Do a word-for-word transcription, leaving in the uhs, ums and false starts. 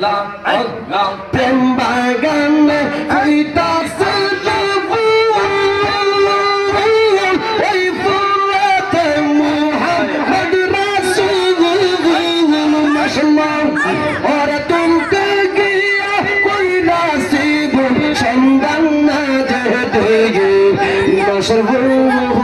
আল্লাহ আল্লাহ প্রেম বাগানে হইতাছে ওই ফুলেতে মুহাম্মদ রাসূল মাশাআল্লাহ ওরে তুমতে গিয়া কইরাছি সন্ধান না যে দে বসর